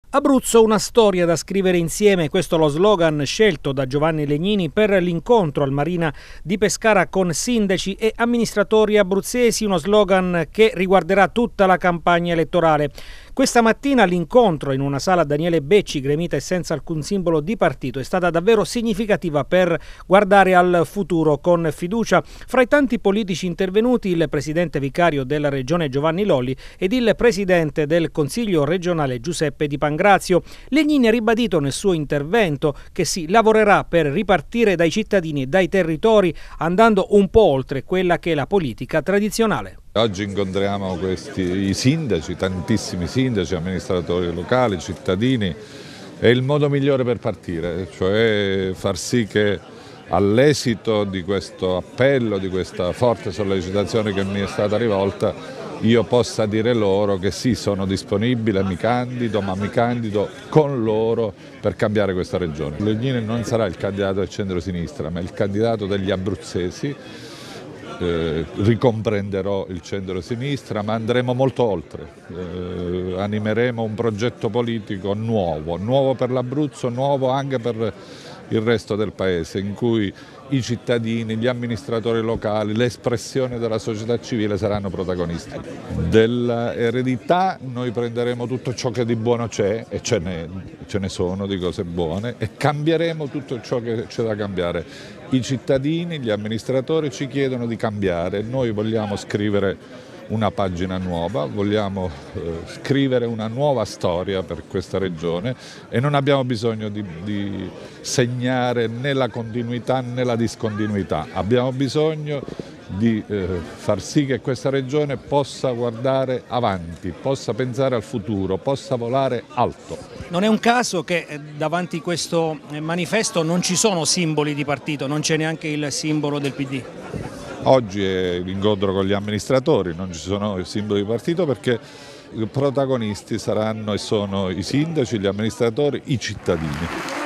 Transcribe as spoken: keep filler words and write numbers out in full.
Abruzzo, una storia da scrivere insieme, questo è lo slogan scelto da Giovanni Legnini per l'incontro al Marina di Pescara con sindaci e amministratori abruzzesi, uno slogan che riguarderà tutta la campagna elettorale. Questa mattina l'incontro in una sala Daniele Becci, gremita e senza alcun simbolo di partito, è stata davvero significativa per guardare al futuro con fiducia. Fra i tanti politici intervenuti il presidente vicario della regione Giovanni Lolli ed il presidente del Consiglio regionale Giuseppe Di Pangrazio. Legnini ha ribadito nel suo intervento che si lavorerà per ripartire dai cittadini e dai territori, andando un po' oltre quella che è la politica tradizionale. Oggi incontriamo questi i sindaci, tantissimi sindaci, amministratori locali, cittadini. È il modo migliore per partire, cioè far sì che all'esito di questo appello, di questa forte sollecitazione che mi è stata rivolta, io possa dire loro che sì, sono disponibile, mi candido, ma mi candido con loro per cambiare questa regione. Legnini non sarà il candidato del centro-sinistra, ma il candidato degli abruzzesi. Eh, ricomprenderò il centro-sinistra, ma andremo molto oltre, eh, animeremo un progetto politico nuovo, nuovo per l'Abruzzo, nuovo anche per il resto del paese, in cui i cittadini, gli amministratori locali, l'espressione della società civile saranno protagonisti. Dell'eredità noi prenderemo tutto ciò che di buono c'è, e ce ne, ce ne sono di cose buone, e cambieremo tutto ciò che c'è da cambiare. I cittadini, gli amministratori ci chiedono di cambiare, noi vogliamo scrivere una pagina nuova, vogliamo eh, scrivere una nuova storia per questa regione e non abbiamo bisogno di, di segnare né la continuità né la discontinuità, abbiamo bisogno di eh, far sì che questa regione possa guardare avanti, possa pensare al futuro, possa volare alto. Non è un caso che davanti a questo manifesto non ci sono simboli di partito, non c'è neanche il simbolo del P D. Oggi è l'incontro con gli amministratori, non ci sono i simboli di partito perché i protagonisti saranno e sono i sindaci, gli amministratori, i cittadini.